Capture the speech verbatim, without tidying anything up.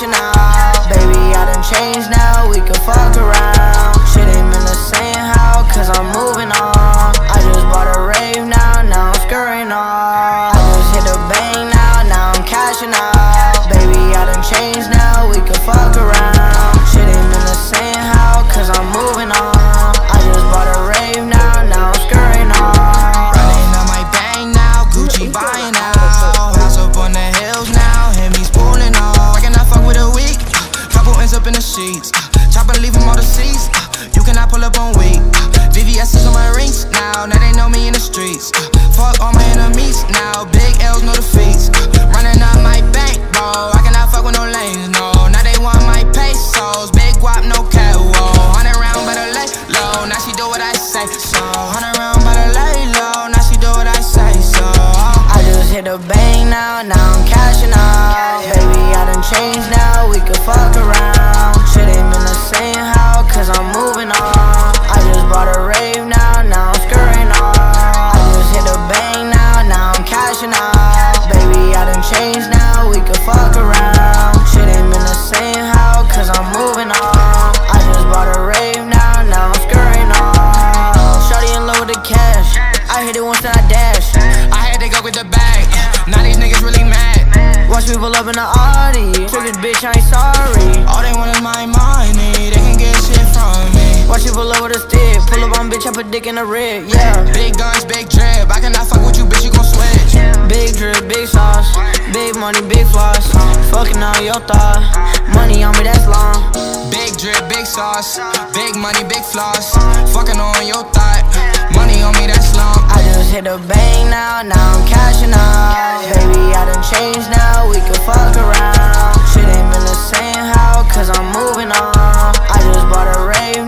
cashing out. Baby, I done changed now, we can fuck around. Shit ain't been the same, how? Cause I'm moving on. I just bought a rave now, now I'm scurrying off. I just hit a bang now, now I'm cashing out. Baby, I done changed now, we can fuck around. Shit ain't been the same, how? Cause I'm moving on. I just bought a rave now, now I'm scurrying off. Running on my bang now, Gucci buying out. House up on the hills now, Hemi's pulling off. I cannot fuck with a week, couple ends up in the sheets. Chopper leave him all the seats, you cannot pull up on weak. V V S is on my rings now, now they know me in the streets. Fuck all my enemies now, big L's no defeats. Running up my bank, bro, I cannot fuck with no lanes, no. Now they want my pesos, big guap, no cat, whoa. Hundred round, better lay low, now she do what I say. So, hundred round, better lay low, now she do what I say. So, I just hit a bang now, now I'm cashing out. Baby, I done changed now, we can fuck around. Shit ain't been the same, how? Cause I'm moving on. I just bought a rave now, now I'm scurrying off. I just hit a bang now, now I'm cashing out. Baby, I done changed now, we can fuck around. Shit ain't been the same, how? Cause I'm moving on. I just bought a rave now, now I'm scurrying off. Shawty in love with the cash, I hit it once and I dash. I had to go with the bag, now these niggas really mad. Watch me pull up in the Audi, took this bitch, I ain't sorry. All they want is my money, they can get shit from me. Watch you pull up with a stick, pull up on bitch, I put dick in the rib, yeah. Big guns, big drip, I cannot fuck with you, bitch, you gon' switch. Big drip, big sauce, big money, big floss. Fucking on your thought, money on me, that's long. Big drip, big sauce, big money, big floss. Fucking on your thought, money on me, that's long. I just hit a bang now, now I'm cashing out. Baby, I done changed now, we can fuck around. Shit ain't been the same, how? Cause I'm moving on. I just bought a rave